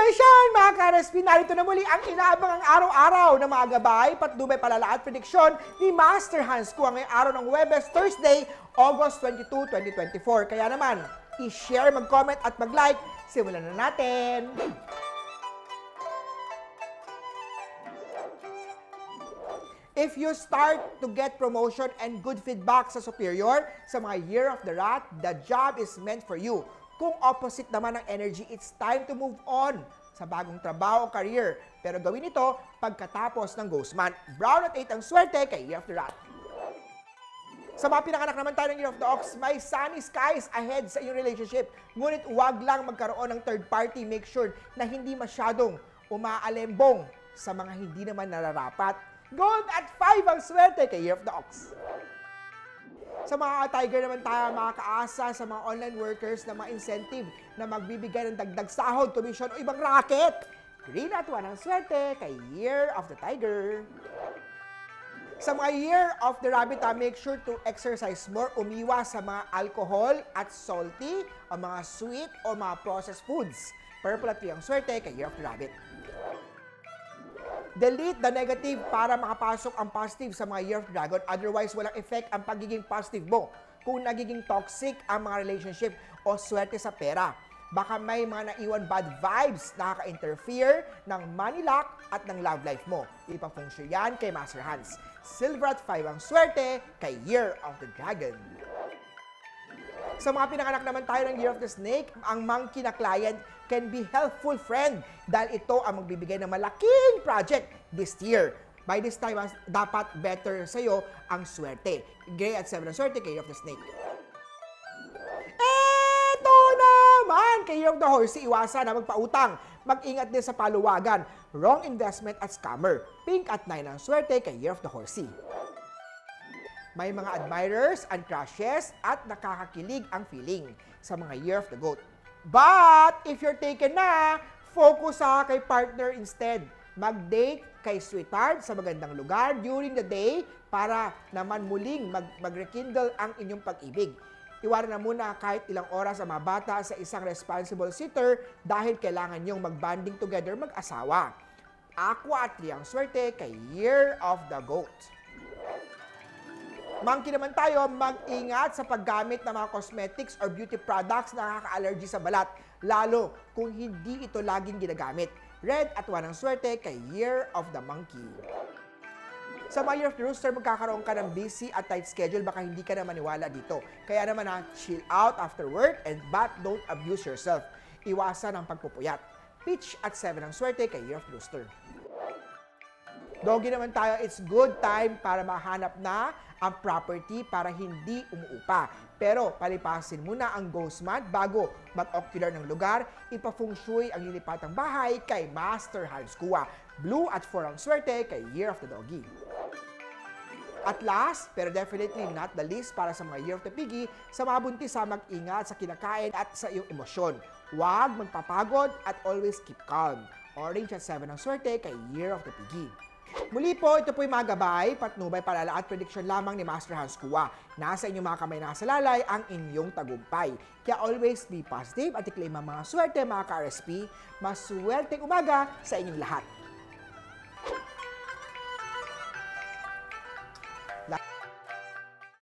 Congratulations mga ka-RSP! Narito na muli ang inaabangang araw-araw na mga gabay, patnubay, palala at prediksyon ni Master Hans Kua ngayong araw ng Huwebes, Thursday, August 22, 2024. Kaya naman, i-share, mag-comment at mag-like. Simulan na natin! If you start to get promotion and good feedback sa superior sa mga Year of the Rat, the job is meant for you. Kung opposite naman ang energy, it's time to move on sa bagong trabaho o career. Pero gawin ito pagkatapos ng Ghost Month. Brown at 8 ang swerte kay Year of the Rat. Sa mga pinanganak naman tayo ng Year of the Ox, may sunny skies ahead sa iyong relationship. Ngunit huwag lang magkaroon ng third party. Make sure na hindi masyadong umaalembong sa mga hindi naman nararapat. Gold at 5 ang swerte kay Year of the Ox. Sa mga tiger naman tayo, makakaasa sa mga online workers na mga incentive na magbibigay ng dagdag sahod, commission o ibang racket. Green at 1 ang swerte kay Year of the Tiger. Sa mga Year of the Rabbit, make sure to exercise more, umiwas sa mga alcohol at salty o mga sweet o mga processed foods. Purple at 3 ang swerte kay Year of the Rabbit. Delete the negative para makapasok ang positive sa mga Year of the Dragon. Otherwise, walang effect ang pagiging positive mo kung nagiging toxic ang mga relationship o swerte sa pera. Baka may mga naiwan bad vibes na nakaka-interfere ng money luck at ng love life mo. Ipang-feng shui yan kay Master Hans. Silver at 5 ang swerte kay Year of the Dragon. Sa mga pinanganak naman tayo ng Year of the Snake, ang monkey na client can be helpful friend dahil ito ang magbibigay ng malaking project this year. By this time, dapat better sa'yo ang swerte. Gray at 7 ang swerte kay Year of the Snake. Eto naman! Kay Year of the Horse, iwasan na magpautang. Mag-ingat din sa paluwagan. Wrong investment at scammer. Pink at 9 ang swerte kay Year of the Horsey. May mga admirers and crushes at nakakakilig ang feeling sa mga Year of the Goat. But, if you're taken na, focus kay partner instead. Mag-date kay sweetheart sa magandang lugar during the day para naman muling mag-rekindle ang inyong pag-ibig. Iwanan na muna kahit ilang oras ang mga bata sa isang responsible sitter dahil kailangan nyong mag-bonding together mag-asawa. Aqua at 3 ang swerte kay Year of the Goat. Monkey naman tayo, mag-ingat sa paggamit ng mga cosmetics or beauty products na nakaka-allergy sa balat, lalo kung hindi ito laging ginagamit. Red at 1 ang swerte kay Year of the Monkey. Sa mga Year of the Rooster, magkakaroon ka ng busy at tight schedule, baka hindi ka na maniwala dito. Kaya naman chill out after work but don't abuse yourself. Iwasan ang pagpupuyat. Peach at 7 ang swerte kay Year of the Rooster. Doggy naman tayo, it's good time para mahanap na ang property para hindi umuupa. Pero palipasin muna ang Ghost Month bago mag-ocular ng lugar. Ipa-feng shui ang lilipatang bahay kay Master Hans Kua. Blue at 4 ang swerte kay Year of the Doggy. At last, pero definitely not the least para sa mga Year of the Piggy, sa mga buntis mag-ingat sa kinakain at sa iyong emosyon. Huwag magpapagod at always keep calm. Orange at 7 ang swerte kay Year of the Piggy. Muli po, ito po yung mga gabay, patnubay, palala at prediksyon lamang ni Master Hans Kua. Nasa inyong mga kamay nakasalalay ang inyong tagumpay. Kaya always be positive at i-claim ang mga swerte mga ka-RSP. Maswerteng umaga sa inyong lahat.